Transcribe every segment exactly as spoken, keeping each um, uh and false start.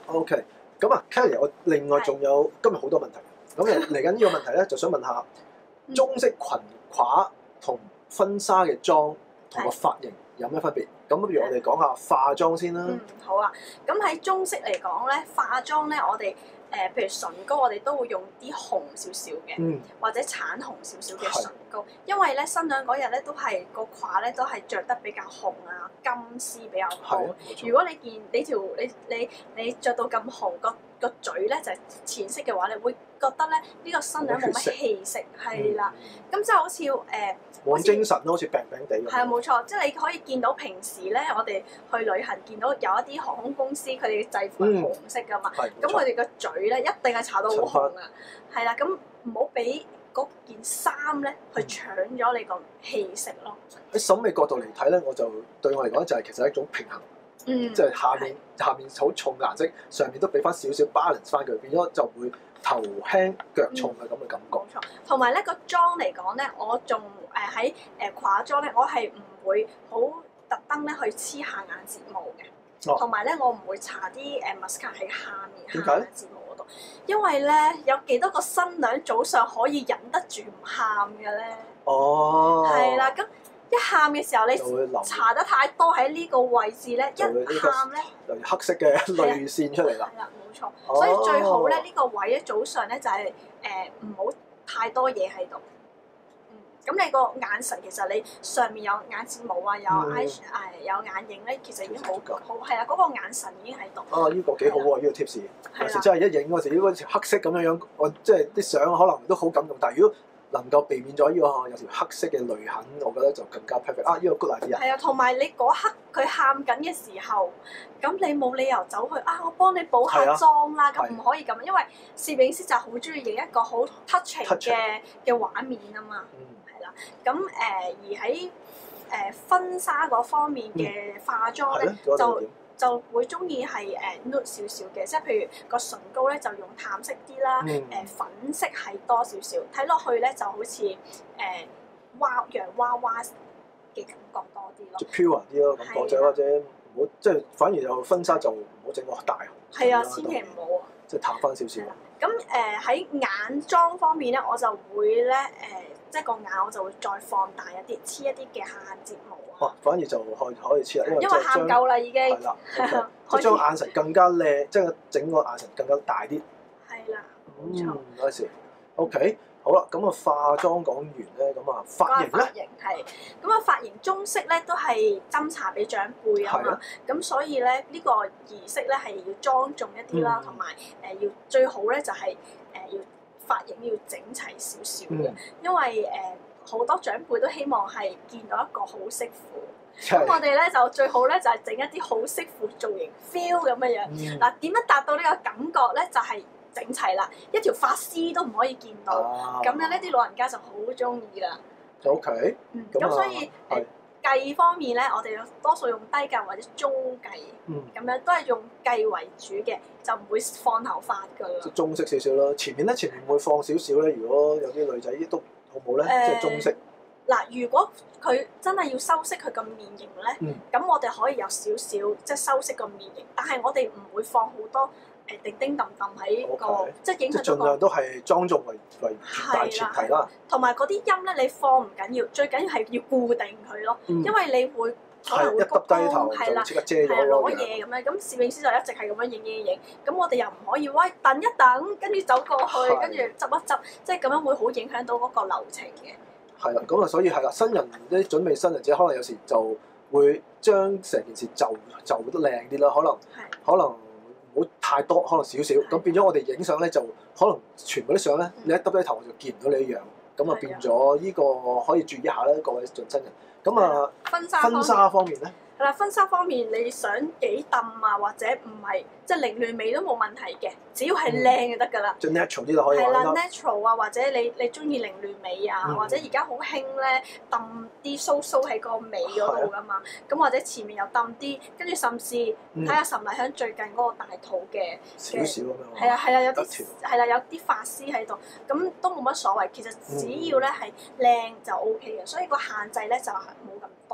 OK，咁啊 Kelly，我另外仲有今日好多問題，咁嚟嚟緊呢個問題咧，就想問下中式裙褂同婚紗嘅妝同個髮型有咩分別？咁不如我哋講下化妝先啦。 嗯，好啊。咁喺中式嚟講咧，化妝咧，我哋誒、呃、譬如唇膏，我哋都會用啲紅少少嘅， 嗯、 或者橙紅少少嘅唇膏，因為咧新娘嗰日咧都係個褂咧都係着得比較紅啊，金絲比較多。如果你見你條你你你著到咁紅，個個嘴咧就係、是、淺色嘅話，你會覺得咧呢、呢個新娘冇乜氣息，係啦。咁即係好似誒， 冇、呃、精神咯，好似病病地咁。 係啊，冇錯，即係你可以見到平時咧，我哋去旅行見到有一啲航空公司佢哋嘅制服係紅色噶嘛，咁佢哋個嘴咧一定係搽到好紅啊，係啦，咁唔好俾嗰件衫咧去搶咗你個氣息咯。 喺審美角度嚟睇咧，我就對我嚟講就係其實係一種平衡。嗯，即係下面下面好重顏色，上面都俾翻少少 balance 翻佢，變咗就會頭輕腳重嘅咁嘅感覺。冇錯， 同埋咧個妝嚟講咧，我仲誒喺誒化妝咧，我係唔會好特登咧去黐下眼睫毛嘅，同埋咧我唔會搽啲誒 mascara 喺下面下眼睫毛嗰度，因為咧有幾多個新娘早上可以忍得住唔喊嘅咧？哦，係啦，咁。一喊嘅時候，你搽得太多喺呢個位置咧，一喊咧， 就黑色嘅淚線出嚟啦。 係啦，冇錯。哦、所以最好咧，呢、呢個位咧早上咧就係誒唔好太多嘢喺度。嗯，咁你個眼神其實你上面有眼睫毛啊，有 eye 誒、嗯、有眼影咧，其實已經好好係啊，嗰、嗰個眼神已經喺度。 啊，呢、呢個幾好喎！呢、呢個 tips 有時真係一影嗰時，呢個黑色咁樣樣，我即係啲相可能都好感動，但係如果能夠避免咗呢個有條黑色嘅淚痕，我覺得就更加 perfect 啊！呢個 good idea。 係啊，同埋你嗰刻佢喊緊嘅時候，咁你冇理由走去啊，我幫你補下妝啦，咁唔可以咁，因為攝影師就好中意影一個好 touching 嘅嘅畫面啊嘛，係啦。咁誒而喺誒婚紗嗰方面嘅化妝咧，就就會中意係誒 nude 少少嘅，即係譬如個唇膏咧就用淡色啲啦，誒、嗯、粉色係多少少，睇落去咧就好似誒娃洋娃娃嘅感覺多啲咯， 即係 pure 啲咯，感覺就或者唔好即係反而就婚紗就唔好整個大紅， 係啊，千祈唔好啊， 即係淡翻少少。 咁誒喺眼妝方面咧，我就會咧誒、呃，即係個眼我就會再放大一啲，黐一啲嘅下眼睫毛啊。 哦，反而就可以可以黐啦，因為因為喊夠啦已經。係啦，即係將眼神更加靚，即係整個眼神更加大啲。 係啦，冇錯。 嗯，嗰時 OK，好啦，咁啊化妝講完咧，咁啊髮型咧。 髮型係，咁啊髮型中式咧都係斟茶俾長輩啊嘛，咁所以咧呢個儀式咧係要莊重一啲啦，同埋誒要最好咧就係誒要髮型要整齊少少嘅，因為誒。好多長輩都希望係見到一個好媳婦，咁我哋咧就最好咧就係整一啲好媳婦造型 feel 咁嘅樣。嗱點、嗯、樣達到呢個感覺咧？就係、是、整齊啦，一條髮絲都唔可以見到，咁、啊、樣呢啲老人家就好中意啦。 OK， 嗯，咁、啊、所以誒髻方面咧，我哋多數用低髻或者中髻，咁、嗯、樣都係用髻為主嘅，就唔會放頭髮噶啦。 即中式少少啦，前面咧前面會放少少咧。如果有啲女仔都好唔好咧？呃、即係中式。嗱， 如果佢真係要修飾佢個面型咧，咁、嗯、我哋可以有少少即係修飾個面型，但係我哋唔會放好多誒叮叮噹噹喺個，okay, 即係影響到個。即係盡量都係莊重為為大前提啦。同埋嗰啲音咧，你放唔緊要，最緊要係要固定佢咯，嗯、因為你會可能會鞠躬，係啦，係攞嘢咁樣。咁攝影師就一直係咁樣影影影，咁我哋又唔可以喂等一等，跟住走過去，跟住執一執，即係咁樣會好影響到嗰個流程嘅。 係啦，咁啊，所以係啦，新人啲準備新人者可能有時就會將成件事就就得靚啲啦，可能可能唔好太多，可能少少，咁變咗我哋影相咧就可能全部啲相咧，你一耷低頭我就見唔到你啲樣，咁啊變咗呢個可以注意一下啦，各位準新人。咁啊，婚紗婚紗方面咧。 係啦，婚紗方面你想幾揼啊，或者唔係即係凌亂美都冇問題嘅，只要係靚就得㗎啦。 即係 natural 啲就可以。 係啦 ，natural 啊，或者你你中意凌亂美啊，嗯、或者而家好興咧揼啲鬚鬚喺個尾嗰度㗎嘛，咁、啊、或者前面又揼啲，跟住甚至睇下岑麗香最近嗰個大肚嘅少少咁樣。 係啊係啊，有啲係啦，有啲髮絲喺度，咁都冇乜所謂。其實只要咧係靚就 O K 嘅，所以個限制咧就係冇咁多嘅。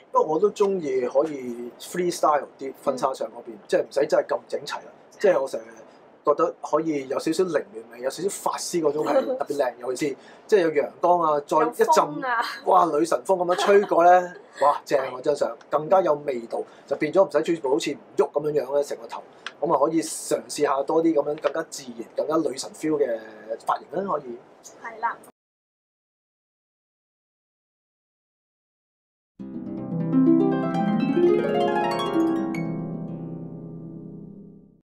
不過我都中意可以 freestyle 啲婚紗相嗰邊，即係唔使真係咁整齊啦。即係我成日覺得可以有少少凌亂味，有少少法師嗰種係特別靚，尤其是即係有陽光啊，再一陣、 啊、 哇女神風咁樣吹過咧，哇正啊張相，更加有味道，就變咗唔使全部好似唔喐咁樣樣咧成個頭，咁啊可以嘗試下多啲咁樣更加自然、更加女神 feel 嘅髮型啦，可以。 係啦。